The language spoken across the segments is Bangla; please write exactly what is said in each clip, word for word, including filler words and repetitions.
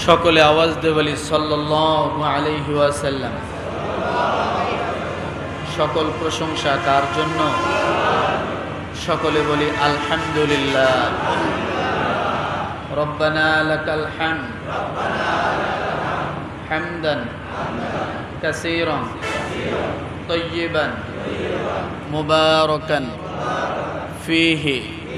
সকলে আওয়াজ দিয়ে বলি সাল্লাল্লাহু আলাইহি ওয়াসাল্লাম। সকল প্রশংসা কার জন্য? সকলে বলি আলহামদুলিল্লাহ। রব্বানা লাকাল হামদ হামদান কাসীরান তাইয়িবান মুবারাকান ফীহি।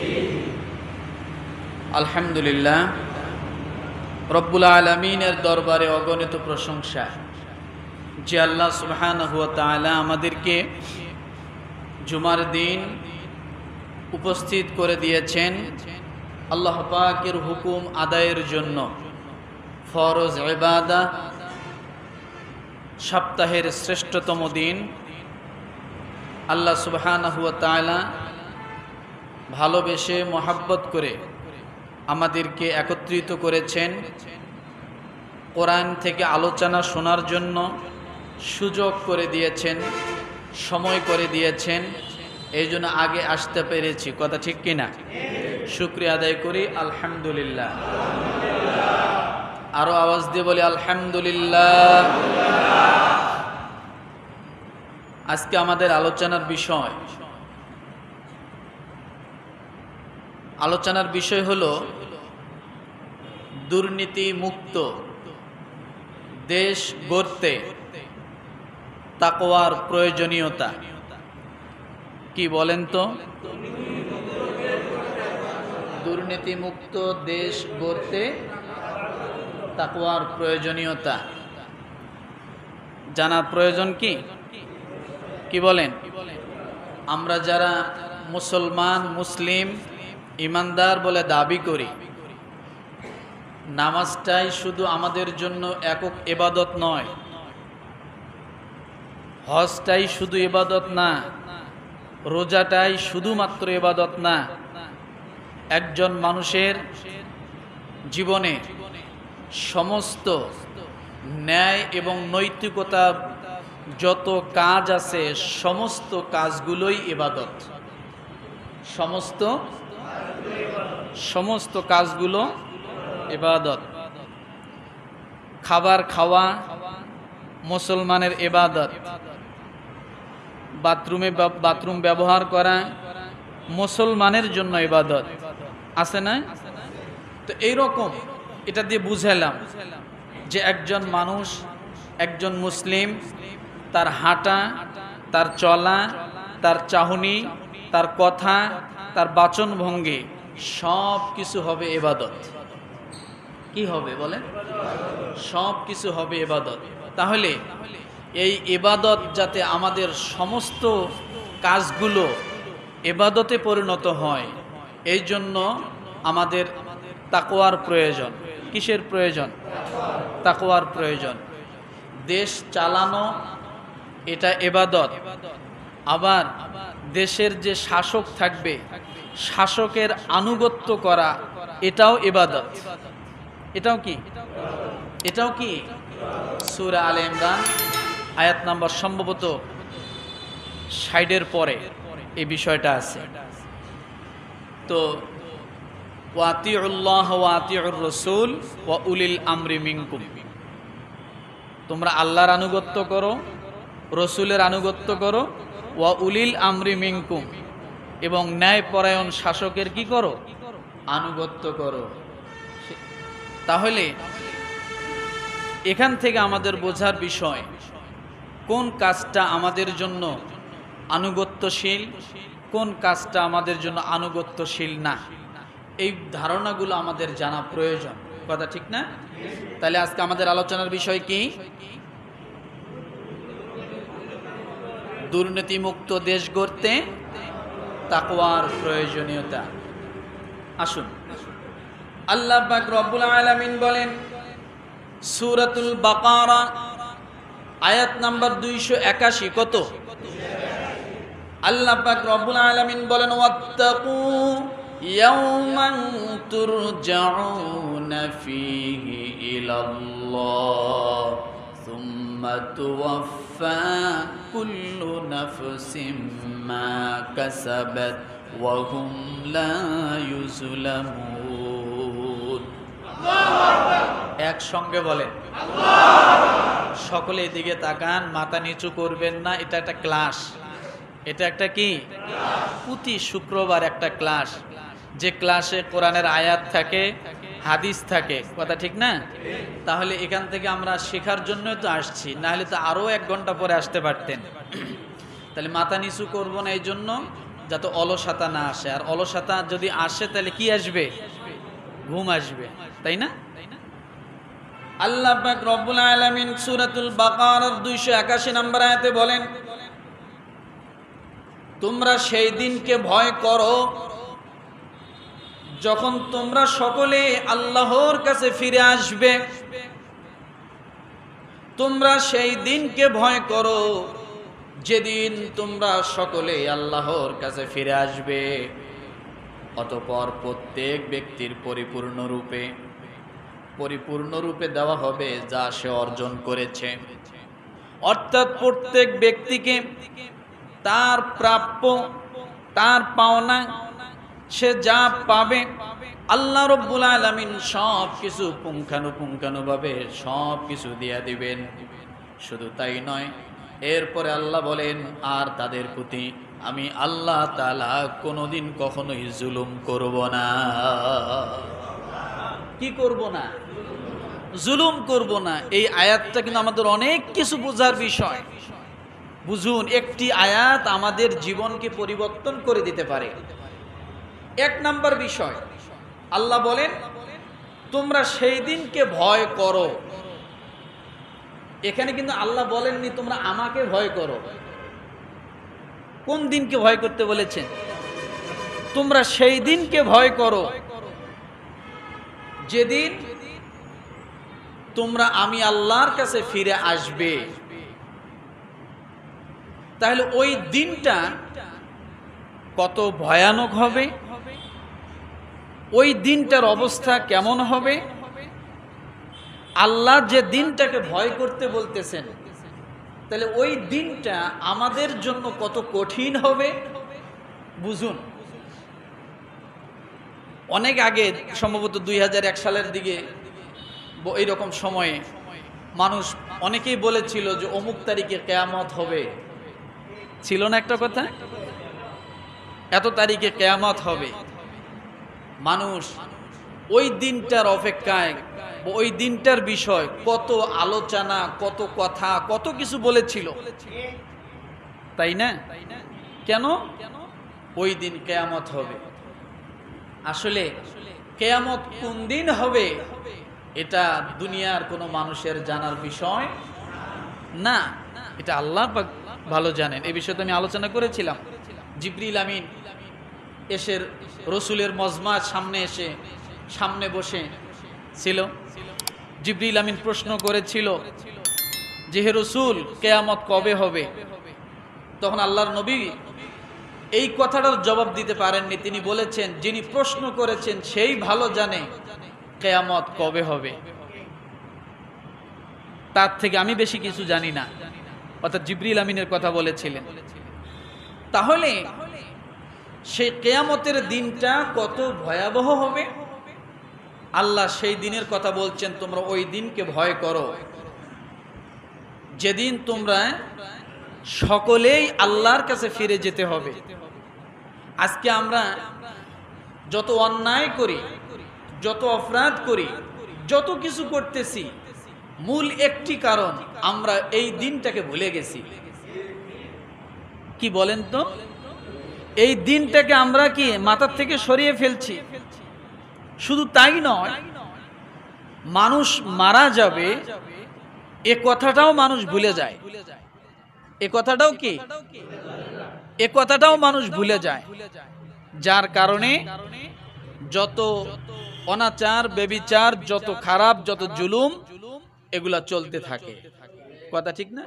আলহামদুলিল্লাহ। রব্বুল আলামিনের দরবারে অগণিত প্রশংসা যে আল্লাহ সুবহানাহু ওয়া তাআলা আমাদেরকে জুমার দিন উপস্থিত করে দিয়েছেন আল্লাহ পাকের হুকুম আদায়ের জন্য। ফরজ ইবাদত, সপ্তাহের শ্রেষ্ঠতম দিন আল্লাহ সুবহানাহু ওয়া তাআলা ভালোবেসে মহাব্বত করে আমাদেরকে একত্রিত করেছেন, কোরআন থেকে আলোচনা শোনার জন্য সুযোগ করে দিয়েছেন, সময় করে দিয়েছেন। এই জন্য আগে আসতে পেরেছি, কথা ঠিক কিনা? শুকরিয়া আদায় করি আলহামদুলিল্লাহ। আরো আওয়াজ দিয়ে বলি আলহামদুলিল্লাহ। আজকে আমাদের আলোচনার বিষয় আলোচনার বিষয় হলো দুর্নীতি মুক্ত দেশ গড়তে তাকওয়ার প্রয়োজনীয়তা। কি বলেন তো? দুর্নীতি মুক্ত দেশ গড়তে তাকওয়ার প্রয়োজনীয়তা জানার প্রয়োজন কি? কি বলেন? আমরা যারা মুসলমান, মুসলিম, ইমানদার বলে দাবি করি, নামাজটাই শুধু আমাদের জন্য একক ইবাদত নয়, হজটাই শুধু ইবাদত না, রোজাটাই শুধুমাত্র ইবাদত না। একজন মানুষের জীবনে সমস্ত ন্যায় এবং নৈতিকতা যত কাজ আছে সমস্ত কাজগুলোই ইবাদত। সমস্ত সমস্ত কাজগুলো ইবাদত। খাবার খাওয়া মুসলমানের ইবাদত, বাথরুমে বাথরুম ব্যবহার করা মুসলমানের জন্য ইবাদত, আছে না? তো এইরকম এটা দিয়ে বুঝালাম যে একজন মানুষ, একজন মুসলিম, তার হাঁটা, তার চলা, তার চাহনি, তার কথা, তার বাচন ভঙ্গি সব কিছু হবে ইবাদত। কি হবে বলেন? সব কিছু হবে ইবাদত। তাহলে এই ইবাদত যাতে আমাদের সমস্ত কাজগুলো ইবাদতে পরিণত হয়, এই জন্য আমাদের তাকওয়ার প্রয়োজন। কিসের প্রয়োজন? তাকওয়ার প্রয়োজন। দেশ চালানো এটা ইবাদত। আবার দেশের যে শাসক থাকবে, শাসকের আনুগত্য করা এটাও ইবাদত। এটাও কি? এটাও কি? সূরা আলে ইমরান আয়াত নাম্বার সম্ভবত ষাটের পরে এই বিষয়টা আছে। তো ওয়াতিউল্লাহ ওয়া আতিউর রাসূল ওয়া উলিল আমরি মিনকুম, তোমরা আল্লাহর আনুগত্য করো, রসুলের আনুগত্য করো, ওয়া উলিল আমরি মিনকুম, এবং ন্যায়পরায়ণ শাসকের কি করো? আনুগত্য করো। তাহলে এখান থেকে আমাদের বোঝার বিষয় কোন কাজটা আমাদের জন্য আনুগত্যশীল, কোন কাজটা আমাদের জন্য আনুগত্যশীল না, এই ধারণাগুলো আমাদের জানা প্রয়োজন, কথা ঠিক না? তাহলে আজকে আমাদের আলোচনার বিষয় কি? দুর্নীতিমুক্ত দেশ গড়তে তাকওয়ার প্রয়োজনীয়তা। আসুন, আল্লাহ পাক রব্বুল আলামিন বলেন সূরাতুল বাকারা আয়াত নাম্বার দুইশো একাশি। কত? আল্লাহ পাক রব্বুল আলামিন বলেন ওয়াত্তাকু ইয়াওমান তুরজাউনা ফীহি ইলাল্লাহ সুম্মা তুওয়াফফা কুল্লু নাফসিম মা কাসাবাত ওয়া হুম লা ইউজলামুন। একসঙ্গে বলেন সকলে এদিকে তাকান, মাথা নিচু করবেন না। এটা একটা ক্লাস, এটা একটা কি প্রতি শুক্রবার একটা ক্লাস, যে ক্লাসে কোরআনের আয়াত থাকে, হাদিস থাকে, কথা ঠিক না? তাহলে এখান থেকে আমরা শেখার জন্যই তো আসছি, না হলে তো আরো এক ঘন্টা পরে আসতে পারতেন। তাহলে মাথা নিচু করবো না এই জন্য যাতে অলসতা না আসে, আর অলসতা যদি আসে তাহলে কি আসবে? ঘুম আসবে, তাই না? আল্লাহ পাক রব্বুল আলামিন সূরাতুল বাকারার দুইশো একাশি নম্বর আয়াতে বলেন, তোমরা সেই দিনকে ভয় করো যখন তোমরা সকলে আল্লাহর কাছে ফিরে আসবে। তোমরা সেই দিনকে ভয় করো যেদিন তোমরা সকলে আল্লাহর কাছে ফিরে আসবে। অতঃপর প্রত্যেক ব্যক্তির পরিপূর্ণ রূপে পরিপূর্ণ রূপে দেওয়া হবে যা সে অর্জন করেছে। অর্থাৎ প্রত্যেক ব্যক্তিকে তার প্রাপ্য, তার পাওনা, সে যা পাবে আল্লাহ রব্বুল আলামিন সব কিছু পুঙ্খানুপুঙ্খানুভাবে সব কিছু দিয়ে দিবেন। শুধু তাই নয়, এরপরে আল্লাহ বলেন, আর তাদের প্রতি আমি আল্লাহ তাআলা কোনোদিন কখনোই জুলুম করব না। কি করব না? জুলুম করব না। এই আয়াতটা কিন্তু আমাদের অনেক কিছু বোঝার বিষয়। বুঝুন, একটি আয়াত আমাদের জীবনকে পরিবর্তন করে দিতে পারে। এক নাম্বার বিষয়, আল্লাহ বলেন তোমরা সেই দিনকে ভয় করো। এখানে কিন্তু আল্লাহ বলেননি তোমরা আমাকে ভয় করো। কোন দিনকে ভয় করতে বলেছেন? তোমরা সেই দিনকে ভয় করো যেদিন তোমরা আমি আল্লাহর কাছে ফিরে আসবে। তাহলে ওই দিনটা কত ভয়ানক হবে, ওই দিনটার অবস্থা কেমন হবে, আল্লাহ যে দিনটাকে ভয় করতে বলতেছেন, তাহলে ওই দিনটা আমাদের জন্য কত কঠিন হবে বুঝুন। অনেক আগে, সম্ভবত দুই হাজার এক সালের দিকে এইরকম সময়ে মানুষ অনেকেই বলেছিল যে অমুক তারিখে কিয়ামত হবে। ছিল না একটা কথা? এত তারিখে কিয়ামত হবে। মানুষ ওই দিনটার অপেক্ষায়, ওই দিনটার বিষয় কত আলোচনা, কত কথা, কত কিছু বলেছিল, তাই না? কেন? ওই দিন কিয়ামত হবে। আসলে কিয়ামত কোন দিন হবে এটা দুনিয়ার কোনো মানুষের জানার বিষয় না, এটা আল্লাহ পাক ভালো জানেন। এই বিষয়ে তো আমি আলোচনা করেছিলাম। জিবরিল আমিন এসে রসুলের মজমার সামনে এসে সামনে বসে ছিল। জিবরিল আমিন প্রশ্ন করেছিল যে হে রসুল, কিয়ামত কবে হবে? তখন আল্লাহর নবী এই কথাটার জবাব দিতে পারেননি। তিনি বলেছেন, যিনি প্রশ্ন করেছেন সেই ভালো জানে কিয়ামত কবে হবে, তার থেকে আমি বেশি কিছু জানি না। অর্থাৎ জিবরিল আমিনের কথা বলেছিলেন। তাহলে সেই কিয়ামতের দিনটা কত ভয়াবহ হবে, আল্লাহ সেই দিনের কথা বলছেন, তোমরা ওই দিনকে ভয় করো যেদিন তোমরা সকলেই আল্লাহর কাছে ফিরে যেতে হবে। আজকে আমরা যত অন্যায় করি, যত অপরাধ করি, যত কিছু করতেছি, মূল একটি কারণ, আমরা এই দিনটাকে ভুলে গেছি। কি বলেন তো? এই দিনটাকে আমরা কি মাথার থেকে সরিয়ে ফেলছি। শুধু তাই নয়, মানুষ মারা যাবে এ কথাটাও মানুষ ভুলে যায়। এ কথাটাও কি এ কথাটাও মানুষ ভুলে যায়, যার কারণে যত অনাচার, বেবিচার, যত খারাপ, যত জুলুম, এগুলা চলতে থাকে। কথা ঠিক না?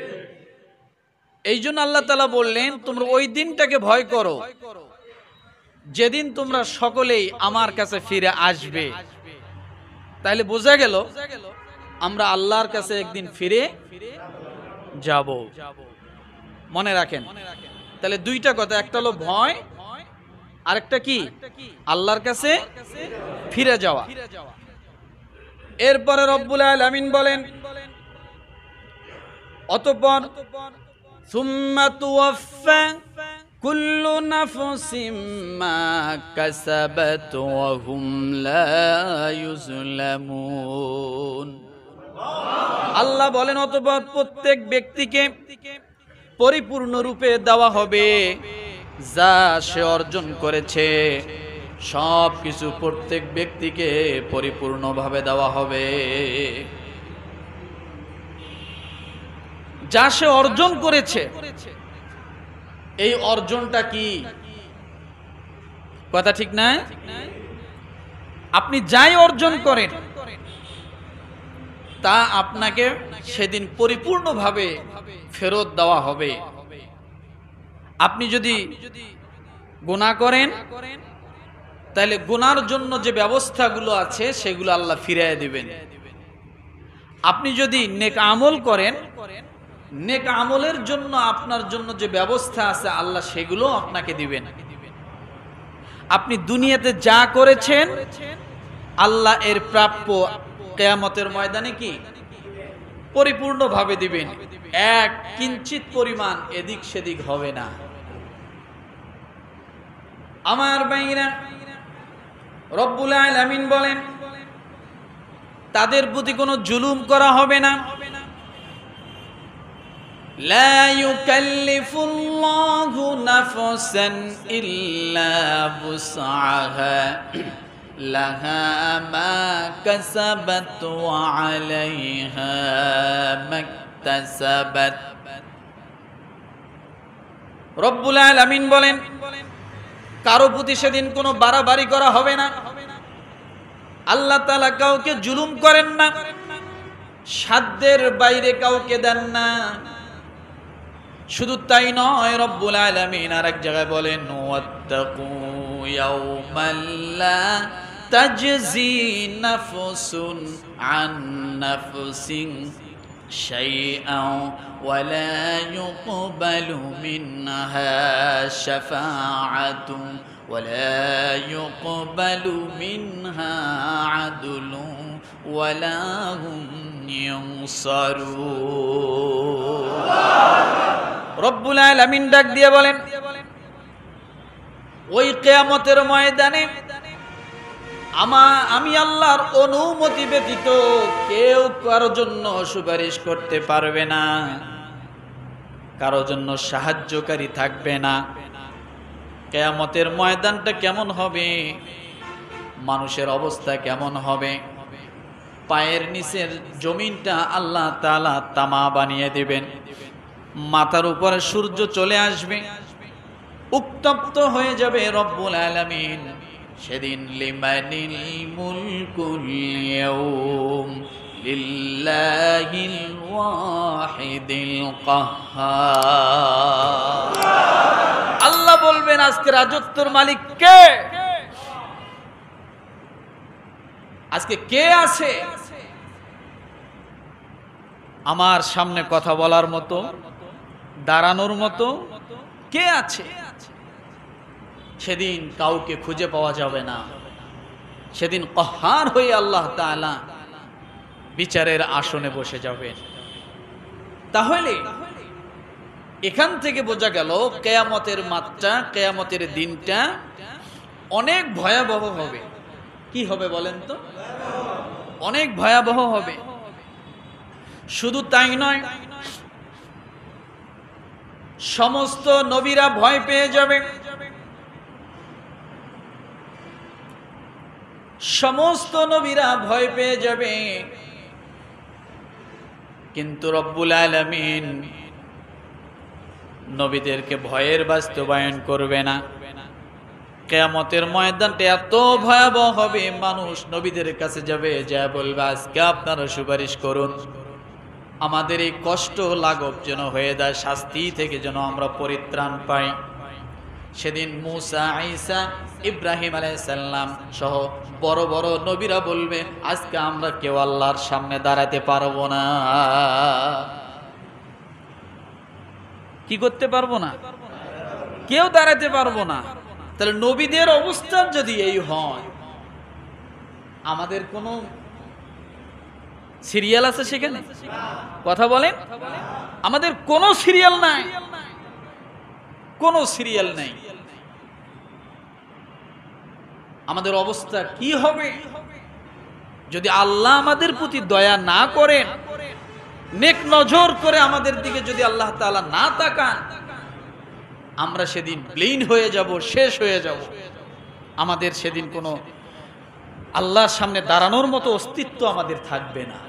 এই জন্য আল্লাহ তাআলা বললেন, তোমরা ওই দিনটাকে ভয় করো যেদিন তোমরা সকলেই আমার কাছে ফিরে আসবে। তাহলে বোঝা গেল আমরা আল্লাহর কাছে একদিন ফিরে যাব। মনে রাখেন। তাহলে দুইটা কথা, একটা হলো ভয়, আরেকটা কি? আল্লাহর কাছে ফিরে যাওয়া। এরপরে রব্বুল আলামিন বলেন, অতঃপর সুম্মা তুওয়াফা কুল্লু নাফসিম মা কাসাবাত ওয়া হুম লা ইউজলামুন। আল্লাহ বলেন, অতঃপর প্রত্যেক ব্যক্তিকে পরিপূর্ণ রূপে দেওয়া হবে যা সে অর্জন করেছে। সব কিছু প্রত্যেক ব্যক্তিকে পরিপূর্ণভাবে দেওয়া হবে। যা সে অর্জন করেছে, এই অর্জনটা কি? কথা ঠিক না? আপনি যাই অর্জন করেন তা আপনাকে সেদিন পরিপূর্ণভাবে ফেরত দেওয়া হবে। আপনি যদি গুনাহ করেন তাহলে গুনার জন্য যে ব্যবস্থাগুলো আছে সেগুলো আল্লাহ ফিরিয়ে দিবেন। আপনি যদি নেক আমল করেন, নেক আমলের জন্য আপনার জন্য যে ব্যবস্থা আছে আল্লাহ সেগুলো আপনাকে দিবেন। আপনি দুনিয়াতে যা করেছেন আল্লাহ এর প্রাপ্য কিয়ামতের ময়দানে কি পরিপূর্ণভাবে দিবেন। এক কিঞ্চিত পরিমাণ এদিক সেদিক হবে না। আমার ভাইরা, রব্বুল আলামিন বলেন, তাদের প্রতি কোনো জুলুম করা হবে না। লা ইউকাল্লিফুল্লাহু নাফসান ইল্লা বুসআহা লাহা মা কাসাবাত ওয়া আলাইহা মাকতাসাবাত। রব্বুল আলামিন বলেন, কারো প্রতি সেদিন কোনো বাড়াবাড়ি করা হবে না। আল্লাহ তাআলা কাউকে জুলুম করেন না, সাধ্যের বাইরে কাউকে দেন না। শুধু তাই নয়, রব্বুল আলামিন আরেক জায়গায় বলেন, ওয়াত্তাকু ইয়াওমান লা তাজজি নাফসুন আন নাফসিন শাইআন ওয়া লা ইউকবালু মিনহা শাফাআতুন ওয়া লা ইউকবালু মিনহা আদলুন ওয়া লা হুম ইউনসারুন। রব্বুল আলামিন ডাক দিয়ে বলেন, ওই কিয়ামতের ময়দানে আমা আমি আল্লাহর অনুমতি ব্যতীত কেউ কারোর জন্য সুপারিশ করতে পারবে না, কারোর জন্য সাহায্যকারী থাকবে না। কিয়ামতের ময়দানটা কেমন হবে, মানুষের অবস্থা কেমন হবে? পায়ের নিচের জমিনটা আল্লাহ তাআলা তামা বানিয়ে দিবেন। মাথার উপরে সূর্য চলে আসবে, উত্তপ্ত হয়ে যাবে। রব্বুল আলামিন সেদিন লিমানিল মুলকুল ইয়াউম লিল্লাহিল ওয়াহিদিল কাহ্হার। আল্লাহ বলবেন, আজকে রাজত্বের মালিক কে? আজকে কে আছে আমার সামনে কথা বলার মতো, দাঁড়ানোর মতো? কে আছে? সেদিন কাউকে খুঁজে পাওয়া যাবে না। সেদিন কাহ্হার হয়ে আল্লাহ তাআলা বিচারের আসনে বসে যাবেন। তাহলে এখান থেকে বোঝা গেল কিয়ামতের মাত্রা, কিয়ামতের দিনটা অনেক ভয়াবহ হবে। কি হবে বলেন তো? অনেক ভয়াবহ হবে। শুধু তাই নয়, সমস্ত নবীরা ভয় পেয়ে যাবে, সমস্ত নবীরা ভয় পেয়ে যাবে। কিন্তু রব্বুল আলামিন নবীদেরকে ভয়ের বাস্তবায়ন করবে না। কিয়ামতের ময়দানটা এত ভয়াবহ হবে, মানুষ নবীদের কাছে যাবে, যা বলবে, আজকে আপনারা সুপারিশ করুন, আমাদের এই কষ্ট লাঘব যেন হয়ে যায়, শাস্তি থেকে যেন আমরা পরিত্রাণ পাই। সেদিন মূসা, ঈসা, ইব্রাহিম আলাইহিস সালাম সহ বড় বড় নবীরা বলবে, আজকে আমরা কেউ আল্লাহর সামনে দাঁড়াতে পারবো না। কি করতে পারবো না? কেউ দাঁড়াতে পারবো না। তাহলে নবীদের অবস্থা যদি এই হয়, আমাদের কোনো সিরিয়াল আছে সেখানে? কথা বলেন। আমাদের কোনো সিরিয়াল নাই, কোনো সিরিয়াল নাই। আমাদের অবস্থা কি হবে যদি আল্লাহ আমাদের প্রতি দয়া না করেন, নেক নজর করে আমাদের দিকে যদি আল্লাহ তাআলা না তাকান? আমরা সেদিন ব্লিন হয়ে যাব, শেষ হয়ে যাব। আমাদের সেদিন কোনো আল্লাহর সামনে দাঁড়ানোর মতো অস্তিত্ব আমাদের থাকবে না।